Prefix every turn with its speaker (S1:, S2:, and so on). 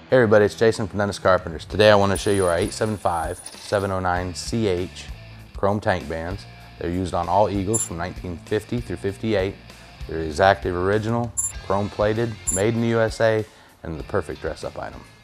S1: Hey everybody, it's Jason from Dennis Carpenters. Today I want to show you our 875-709CH chrome tank bands. They're used on all Eagles from 1950 through 58. They're exactly original, chrome plated, made in the USA, and the perfect dress-up item.